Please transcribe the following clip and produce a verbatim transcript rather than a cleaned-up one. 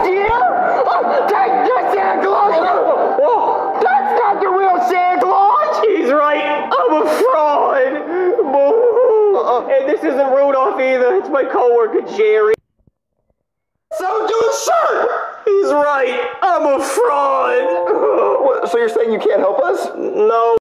last year? Oh, take this, Santa Claus! Oh, that's not the real Santa Claus! He's right. I'm a fraud. Uh-uh. And this isn't Rudolph either. It's my coworker Jerry. So do a shirt! He's right. I'm a fraud. So you're saying you can't help us? No.